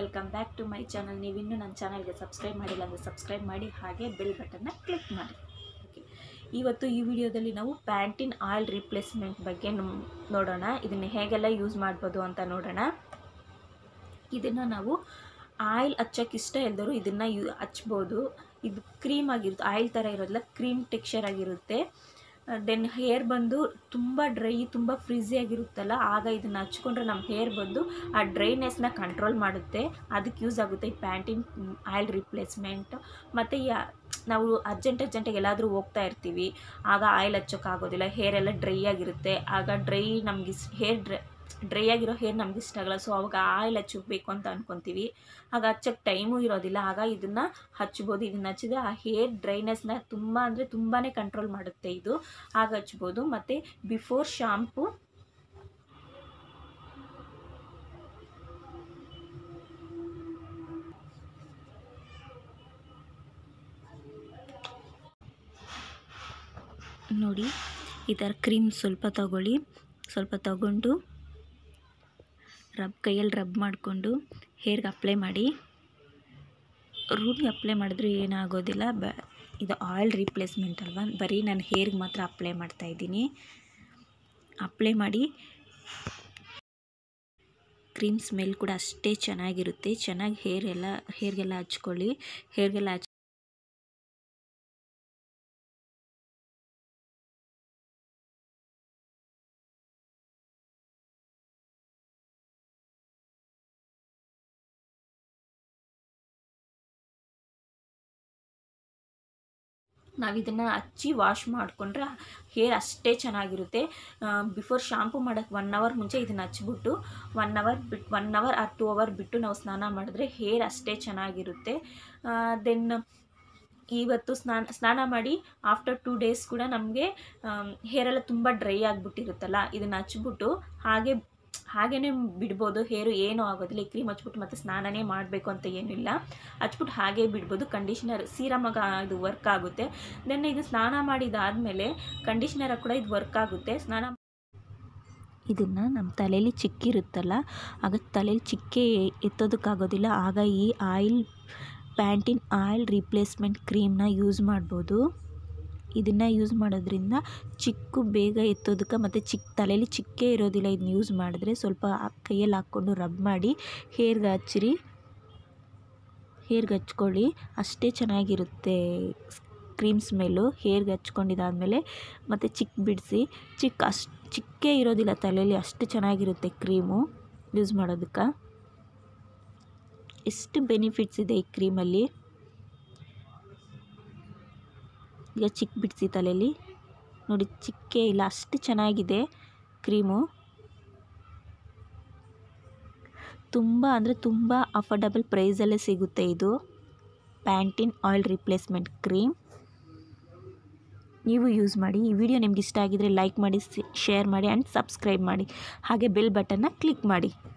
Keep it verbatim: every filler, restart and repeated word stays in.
Welcome back to my channel. ನೀವಿನ್ನೂ ನನ್ನ ಚಾನಲ್ಗೆ ಸಬ್ಸ್ಕ್ರೈಬ್ ಮಾಡಿಲ್ಲ ಅಂದರೆ ಸಬ್ಸ್ಕ್ರೈಬ್ ಮಾಡಿ, ಹಾಗೆ ಬೆಲ್ ಬಟನ್ನ ಕ್ಲಿಕ್ ಮಾಡಿ. ಓಕೆ, ಇವತ್ತು ಈ ವಿಡಿಯೋದಲ್ಲಿ ನಾವು ಪ್ಯಾಂಟಿನ್ ಆಯಿಲ್ ರಿಪ್ಲೇಸ್ಮೆಂಟ್ ಬಗ್ಗೆ ನೋಡೋಣ. ಇದನ್ನು ಹೇಗೆಲ್ಲ ಯೂಸ್ ಮಾಡ್ಬೋದು ಅಂತ ನೋಡೋಣ. ಇದನ್ನು ನಾವು ಆಯಿಲ್ ಹಚ್ಚೋಕ್ಕೆ ಇಷ್ಟ ಇಲ್ದರು ಇದನ್ನು ಯೂ ಹಚ್ಬೋದು. ಇದು ಕ್ರೀಮ್ ಆಗಿರುತ್ತೆ, ಆಯಿಲ್ ಥರ ಇರೋದಿಲ್ಲ, ಕ್ರೀಮ್ ಟೆಕ್ಸ್ಚರ್ ಆಗಿರುತ್ತೆ. ದೆನ್ ಹೇರ್ ಬಂದು ತುಂಬ ಡ್ರೈ, ತುಂಬ ಫ್ರಿಝಿ ಆಗಿರುತ್ತಲ್ಲ, ಆಗ ಇದನ್ನು ಹಚ್ಕೊಂಡ್ರೆ ನಮ್ಮ ಹೇರ್ ಬಂದು ಆ ಡ್ರೈನೆಸ್ನ ಕಂಟ್ರೋಲ್ ಮಾಡುತ್ತೆ. ಅದಕ್ಕೆ ಯೂಸ್ ಆಗುತ್ತೆ ಈ ಪ್ಯಾಂಟಿನ್ ಆಯಿಲ್ ರಿಪ್ಲೇಸ್ಮೆಂಟ್. ಮತ್ತು ಯಾ ನಾವು ಅರ್ಜೆಂಟ್ ಅರ್ಜೆಂಟಾಗಿ ಎಲ್ಲಾದರೂ ಹೋಗ್ತಾ ಇರ್ತೀವಿ, ಆಗ ಆಯಿಲ್ ಹಚ್ಚೋಕ್ಕಾಗೋದಿಲ್ಲ, ಹೇರ್ ಎಲ್ಲ ಡ್ರೈ ಆಗಿರುತ್ತೆ. ಆಗ ಡ್ರೈ ನಮ್ಗೆ ಹೇರ್ ಡ್ರೈ ಡ್ರೈ ಆಗಿರೋ ಹೇರ್ ನಮ್ಗೆ ಇಷ್ಟ ಆಗಲ್ಲ. ಸೊ ಅವಾಗ ಆಯಿಲ್ ಹಚ್ಚಬೇಕು ಅಂತ ಅಂದ್ಕೊತೀವಿ, ಆಗ ಹಚ್ಚೋಕ್ಕೆ ಟೈಮು ಇರೋದಿಲ್ಲ. ಆಗ ಇದನ್ನು ಹಚ್ಬೋದು. ಇದನ್ನು ಹಚ್ಚಿದ್ರೆ ಆ ಹೇರ್ ಡ್ರೈನೆಸ್ನ ತುಂಬ ಅಂದರೆ ತುಂಬಾ ಕಂಟ್ರೋಲ್ ಮಾಡುತ್ತೆ ಇದು, ಆಗ ಹಚ್ಬೋದು. ಮತ್ತು ಬಿಫೋರ್ ಶಾಂಪು ನೋಡಿ, ಈ ಥರ ಕ್ರೀಮ್ ಸ್ವಲ್ಪ ತಗೊಳ್ಳಿ. ಸ್ವಲ್ಪ ತಗೊಂಡು ರಬ್ ಕೈಯಲ್ಲಿ ರಬ್ ಮಾಡಿಕೊಂಡು ಹೇರ್ಗೆ ಅಪ್ಲೈ ಮಾಡಿ. ರೂಟ್ಗೆ ಅಪ್ಲೈ ಮಾಡಿದ್ರೆ ಏನಾಗೋದಿಲ್ಲ, ಬ ಇದು ಆಯಿಲ್ ರಿಪ್ಲೇಸ್ಮೆಂಟ್ ಅಲ್ವಾ, ಬರೀ ನಾನು ಹೇರ್ಗೆ ಮಾತ್ರ ಅಪ್ಲೈ ಮಾಡ್ತಾಯಿದ್ದೀನಿ. ಅಪ್ಲೈ ಮಾಡಿ. ಕ್ರೀಮ್ ಸ್ಮೆಲ್ ಕೂಡ ಅಷ್ಟೇ ಚೆನ್ನಾಗಿರುತ್ತೆ. ಚೆನ್ನಾಗಿ ಹೇರ್ ಎಲ್ಲ ಹೇರ್ಗೆಲ್ಲ ಹಚ್ಕೊಳ್ಳಿ. ಹೇರ್ಗೆಲ್ಲ ಹಚ್ ನಾವು ಇದನ್ನು ಹಚ್ಚಿ ವಾಶ್ ಮಾಡಿಕೊಂಡ್ರೆ ಹೇರ್ ಅಷ್ಟೇ ಚೆನ್ನಾಗಿರುತ್ತೆ. ಬಿಫೋರ್ ಶಾಂಪು ಮಾಡೋಕ್ಕೆ ಒನ್ ಅವರ್ ಮುಂಚೆ ಇದನ್ನು ಹಚ್ಬಿಟ್ಟು ಒನ್ ಅವರ್ ಬಿಟ್ಟು one hour or two hour ಬಿಟ್ಟು ನಾವು ಸ್ನಾನ ಮಾಡಿದ್ರೆ ಹೇರ್ ಅಷ್ಟೇ ಚೆನ್ನಾಗಿರುತ್ತೆ. ದೆನ್ ಇವತ್ತು ಸ್ನಾನ ಸ್ನಾನ ಮಾಡಿ ಆಫ್ಟರ್ ಟೂ ಡೇಸ್ ಕೂಡ ನಮಗೆ ಹೇರೆಲ್ಲ ತುಂಬ ಡ್ರೈ ಆಗಿಬಿಟ್ಟಿರುತ್ತಲ್ಲ, ಇದನ್ನು ಹಚ್ಬಿಟ್ಟು ಹಾಗೆ ಹಾಗೇ ಬಿಡ್ಬೋದು. ಹೇರು ಏನೂ ಆಗೋದಿಲ್ಲ. ಈ ಕ್ರೀಮ್ ಹಚ್ಬಿಟ್ಟು ಮತ್ತೆ ಸ್ನಾನನೇ ಮಾಡಬೇಕು ಅಂತ ಏನಿಲ್ಲ, ಹಚ್ಬಿಟ್ಟು ಹಾಗೇ ಬಿಡ್ಬೋದು. ಕಂಡೀಷ್ನರ್ ಸೀರಮಾಗ ಇದು ವರ್ಕ್ ಆಗುತ್ತೆ. ದೆನ್ ಇದು ಸ್ನಾನ ಮಾಡಿದಾದಮೇಲೆ ಕಂಡೀಷ್ನರ್ ಕೂಡ ಇದು ವರ್ಕ್ ಆಗುತ್ತೆ. ಸ್ನಾನ ಇದನ್ನು ನಮ್ಮ ತಲೆಯಲ್ಲಿ ಚಿಕ್ಕಿರುತ್ತಲ್ಲ, ಆಗ ತಲೆಯಲ್ಲಿ ಚಿಕ್ಕೆ ಎತ್ತೋದಕ್ಕಾಗೋದಿಲ್ಲ. ಆಗ ಈ ಆಯಿಲ್ ಪ್ಯಾಂಟಿನ್ ಆಯಿಲ್ ರಿಪ್ಲೇಸ್ಮೆಂಟ್ ಕ್ರೀಮ್ನ ಯೂಸ್ ಮಾಡ್ಬೋದು. ಇದನ್ನು ಯೂಸ್ ಮಾಡೋದ್ರಿಂದ ಚಿಕ್ಕು ಬೇಗ ಎತ್ತೋದಕ್ಕೆ ಮತ್ತು ಚಿಕ್ಕ ತಲೆಯಲ್ಲಿ ಚಿಕ್ಕೆ ಇರೋದಿಲ್ಲ. ಇದನ್ನ ಯೂಸ್ ಮಾಡಿದ್ರೆ ಸ್ವಲ್ಪ ಕೈಯಲ್ಲಿ ಹಾಕ್ಕೊಂಡು ರಬ್ ಮಾಡಿ ಹೇರ್ಗೆ ಹಚ್ಚಿರಿ. ಹೇರ್ಗೆ ಹಚ್ಕೊಳ್ಳಿ, ಅಷ್ಟೇ ಚೆನ್ನಾಗಿರುತ್ತೆ ಕ್ರೀಮ್ ಸ್ಮೆಲ್ಲು. ಹೇರ್ಗೆ ಹಚ್ಕೊಂಡಿದ್ದಾದಮೇಲೆ ಮತ್ತು ಚಿಕ್ಕ ಬಿಡಿಸಿ, ಚಿಕ್ಕ ಅಷ್ಟು ಚಿಕ್ಕೇ ಇರೋದಿಲ್ಲ ತಲೆಯಲ್ಲಿ, ಅಷ್ಟು ಚೆನ್ನಾಗಿರುತ್ತೆ ಕ್ರೀಮು ಯೂಸ್ ಮಾಡೋದಕ್ಕೆ. ಎಷ್ಟು ಬೆನಿಫಿಟ್ಸ್ ಇದೆ ಈ ಕ್ರೀಮಲ್ಲಿ. ಈಗ ಚಿಕ್ಕ ಬಿಡಿಸಿ ತಲೆಯಲ್ಲಿ ನೋಡಿ, ಚಿಕ್ಕೇ ಇಲ್ಲ, ಅಷ್ಟು ಚೆನ್ನಾಗಿದೆ ಕ್ರೀಮು. ತುಂಬ ಅಂದರೆ ತುಂಬ ಅಫೋರ್ಡಬಲ್ ಪ್ರೈಸಲ್ಲೇ ಸಿಗುತ್ತೆ ಇದು ಪ್ಯಾಂಟಿನ್ ಆಯಿಲ್ ರಿಪ್ಲೇಸ್ಮೆಂಟ್ ಕ್ರೀಮ್. ನೀವು ಯೂಸ್ ಮಾಡಿ. ಈ ವಿಡಿಯೋ ನಿಮ್ಗೆ ಇಷ್ಟ ಆಗಿದರೆ ಲೈಕ್ ಮಾಡಿ, ಶೇರ್ ಮಾಡಿ ಆ್ಯಂಡ್ ಸಬ್ಸ್ಕ್ರೈಬ್ ಮಾಡಿ, ಹಾಗೆ ಬೆಲ್ ಬಟನ್ನ ಕ್ಲಿಕ್ ಮಾಡಿ.